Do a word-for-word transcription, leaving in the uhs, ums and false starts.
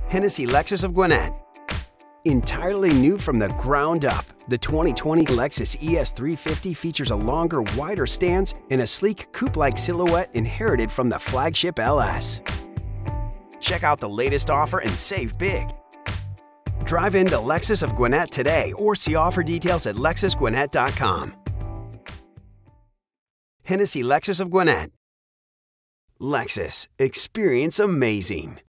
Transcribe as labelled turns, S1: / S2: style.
S1: Hennessy Lexus of Gwinnett. Entirely new from the ground up, the twenty twenty Lexus E S three fifty features a longer, wider stance and a sleek coupe-like silhouette inherited from the flagship L S. Check out the latest offer and save big. Drive into Lexus of Gwinnett today or see offer details at lexus gwinnett dot com. Hennessy Lexus of Gwinnett. Lexus. Experience amazing.